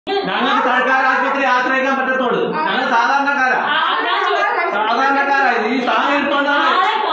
ഞങ്ങൾക്ക് സർക്കാർ ആശുപത്രി ആശ്രയിക്കാൻ പറ്റത്തുള്ളൂ. ഞങ്ങൾ സാധാരണക്കാരാ. ഈ സാധനം എടുത്തോണ്ടാണ്.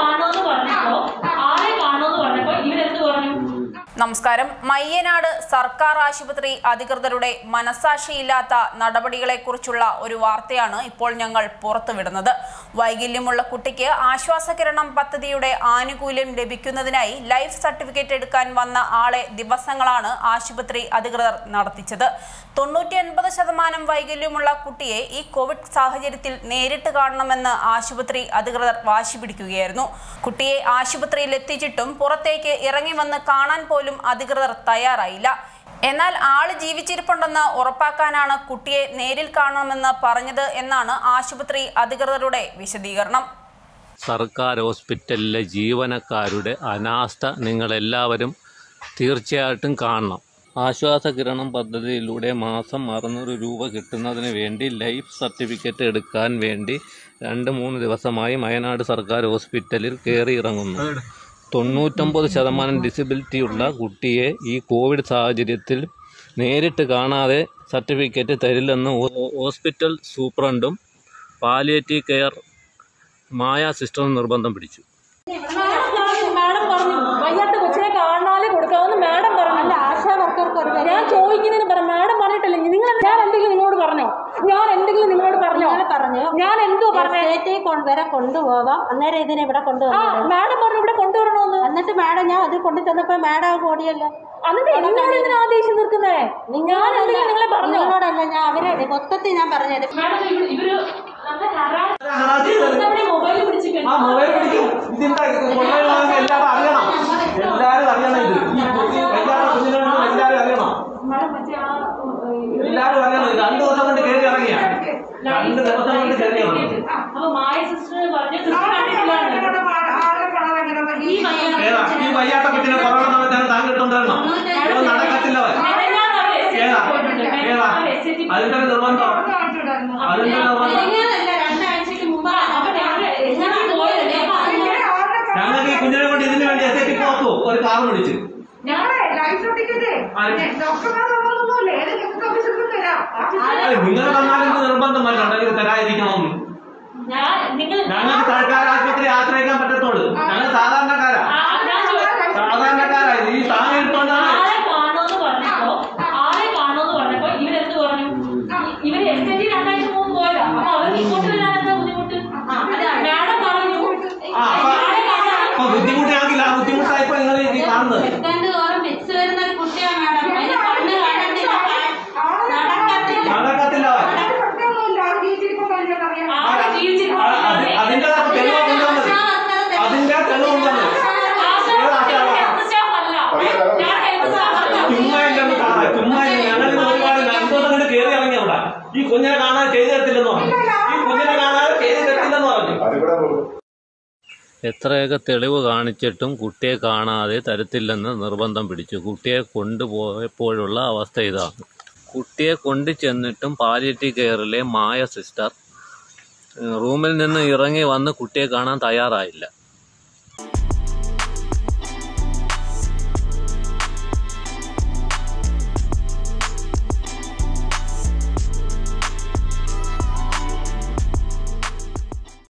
നമസ്കാരം. മയ്യനാട് സർക്കാർ ആശുപത്രി അധികൃതരുടെ മനസാക്ഷിയില്ലാത്ത നടപടികളെക്കുറിച്ചുള്ള ഒരു വാർത്തയാണ് ഇപ്പോൾ ഞങ്ങൾ പുറത്തുവിടുന്നത്. വൈകല്യമുള്ള കുട്ടിക്ക് ആശ്വാസകിരണം പദ്ധതിയുടെ ആനുകൂല്യം ലഭിക്കുന്നതിനായി ലൈഫ് സർട്ടിഫിക്കറ്റ് എടുക്കാൻ വന്ന ആളെ ദിവസങ്ങളാണ് ആശുപത്രി അധികൃതർ നടത്തിച്ചത്. 99% വൈകല്യമുള്ള കുട്ടിയെ ഈ കോവിഡ് സാഹചര്യത്തിൽ നേരിട്ട് കാണണമെന്ന് ആശുപത്രി അധികൃതർ വാശി പിടിക്കുകയായിരുന്നു. കുട്ടിയെ ആശുപത്രിയിൽ എത്തിച്ചിട്ടും പുറത്തേക്ക് ഇറങ്ങി വന്ന് കാണാൻ പോലും അധികൃതർ തയ്യാറായില്ല. എന്നാൽ ആള് ജീവിച്ചിരിപ്പുണ്ടെന്ന് ഉറപ്പാക്കാനാണ് കുട്ടിയെ നേരിൽ കാണണമെന്ന് പറഞ്ഞത് എന്നാണ് ആശുപത്രി അധികൃതരുടെ വിശദീകരണം. സർക്കാർ ഹോസ്പിറ്റലിലെ ജീവനക്കാരുടെ അനാസ്ഥ നിങ്ങളെല്ലാവരും തീർച്ചയായിട്ടും കാണണം. ആശ്വാസകിരണം പദ്ധതിയിലൂടെ മാസം 600 രൂപ കിട്ടുന്നതിന് വേണ്ടി ലൈഫ് സർട്ടിഫിക്കറ്റ് എടുക്കാൻ വേണ്ടി 2-3 ദിവസമായി വയനാട് സർക്കാർ ഹോസ്പിറ്റലിൽ കയറി ഇറങ്ങുന്നു. 99% ഡിസബിലിറ്റി ഉള്ള കുട്ടിയെ ഈ കോവിഡ് സാഹചര്യത്തിൽ നേരിട്ട് കാണാതെ സർട്ടിഫിക്കറ്റ് തരില്ലെന്ന് ഹോസ്പിറ്റൽ സൂപ്രണ്ടും പാലിയേറ്റീവ് കെയർ മായ സിസ്റ്ററും നിർബന്ധം പിടിച്ചു. മാഡം പറഞ്ഞു വയ്യാത്ത കൊച്ചിനെ കാണാതെ കൊടുക്കാമെന്ന് മാഡം പറഞ്ഞല്ല. ആശാ വർക്കർക്ക് ഞാൻ ചോദിക്കുന്നതിന് പറഞ്ഞു. മാഡം പറഞ്ഞിട്ടില്ല. ഞാൻ എന്തെങ്കിലും നിങ്ങളോട് പറഞ്ഞോ? ഞാൻ എന്തെങ്കിലും നിങ്ങളോട് പറഞ്ഞോ? ഞാൻ എന്തോ വരെ കൊണ്ടുപോകാം. അന്നേരം ഇതിനെ ഇവിടെ കൊണ്ടുവന്നു. മാഡം പറഞ്ഞു ഇവിടെ കൊണ്ടുവരണമെന്ന്. എന്നിട്ട് മാഡം ഞാൻ അത് കൊണ്ടു ചെന്നപ്പോ മാഡം ഓടിയല്ലോ. എന്നിട്ട് എന്നോട് ഇതിന് ആദേശം നിൽക്കുന്നേ? ഞാൻ എന്തെങ്കിലും നിങ്ങളെ പറഞ്ഞു? നിങ്ങളോടല്ല, ഞാൻ അവരെ മൊത്തത്തിൽ ഞാൻ പറഞ്ഞത്. മൊബൈൽ പിടിച്ചിട്ട് എല്ലാരും അറിയണം. ഇത് എല്ലാരും അറിയണം. 2 ദിവസം കൊണ്ട് കയറി ഇറങ്ങിയ 2 ദിവസം കൊണ്ട് കയറി ഇറങ്ങി. അപ്പൊ മായ സിസ്റ്റർ പറഞ്ഞു ഈ വയ്യാത്ത കുട്ടിനെ കൊറോണ സമയത്താണ് താങ്കൾ ഇട്ടുകൊണ്ടിരണം. നടക്കത്തില്ല. അതിന്റെ നിർബന്ധം ഞങ്ങൾക്ക് ഈ കുഞ്ഞിനെ കൊണ്ട് ഇതിനു വേണ്ടി എത്തി പോകൂ. ഒരു കാർ പിടിച്ച് നിങ്ങൾ തന്നാലും നിർബന്ധം ഉണ്ടെങ്കിൽ തരാതിരിക്കണമെന്ന്. ഞങ്ങൾക്ക് സർക്കാർ ആശുപത്രി ആശ്രയിക്കാൻ പറ്റത്തുള്ളൂ. ഞങ്ങൾ സാധാരണക്കാരാ. ഈ സാധനം എടുത്തോണ്ടാണ്. ബുദ്ധിമുട്ടാകില്ല. ബുദ്ധിമുട്ടായപ്പോ നിങ്ങൾ ഈ കാണുന്നത് നടക്കത്തില്ല. അതിന്റെ തെളിവ് കൊണ്ടുവന്നത് ചുമ്മാ ഞങ്ങൾ ഒരുപാട് 2 ദിവസം കൊണ്ട് കയറി ഇറങ്ങി അവിടെ. ഈ കുഞ്ഞിനെ കാണാതെ ചെയ്തു തരത്തില്ലെന്ന് പറഞ്ഞു. ഈ കുഞ്ഞിനെ കാണാതെ ചെയ്തു തരത്തില്ലെന്ന് പറഞ്ഞു. എത്രയൊക്കെ തെളിവ് കാണിച്ചിട്ടും കുട്ടിയെ കാണാതെ തരത്തില്ലെന്ന് നിർബന്ധം പിടിച്ചു. കുട്ടിയെ കൊണ്ടുപോയപ്പോഴുള്ള അവസ്ഥ ഇതാണ്. കുട്ടിയെ കൊണ്ടു ചെന്നിട്ടും പാലിയേറ്റീവ് കെയറിലെ മായ സിസ്റ്റർ റൂമിൽ നിന്ന് ഇറങ്ങി വന്ന് കുട്ടിയെ കാണാൻ തയ്യാറായില്ല.